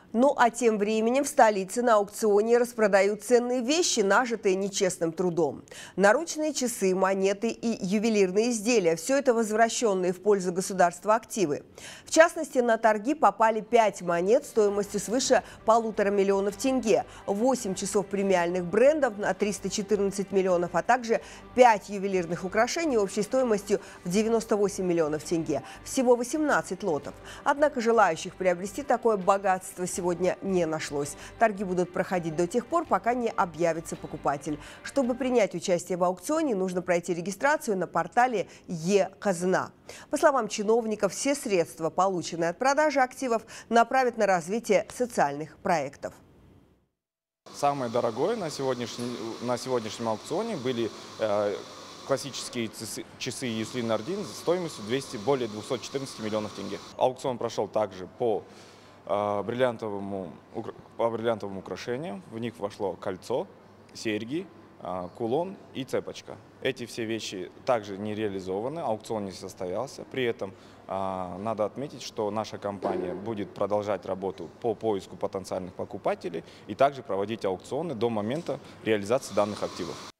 Ну а тем временем в столице на аукционе распродают ценные вещи, нажитые нечестным трудом. Наручные часы, монеты и ювелирные изделия – все это возвращенные в пользу государства активы. В частности, на торги попали 5 монет стоимостью свыше 1,5 миллиона тенге, 8 часов премиальных брендов на 314 миллионов, а также 5 ювелирных украшений общей стоимостью в 98 миллионов тенге. Всего 18 лотов. Однако желающих приобрести такое богатство сегодня не нашлось. Торги будут проходить до тех пор, пока не объявится покупатель. Чтобы принять участие в аукционе, нужно пройти регистрацию на портале Е-казна. По словам чиновников, все средства, полученные от продажи активов, направят на развитие социальных проектов. Самое дорогое на сегодняшнем аукционе были классические часы Юслин Нардин стоимостью более 214 миллионов тенге. Аукцион прошел также по бриллиантовым украшениям. В них вошло кольцо, серьги, кулон и цепочка. Эти все вещи также не реализованы, аукцион не состоялся. При этом надо отметить, что наша компания будет продолжать работу по поиску потенциальных покупателей и также проводить аукционы до момента реализации данных активов.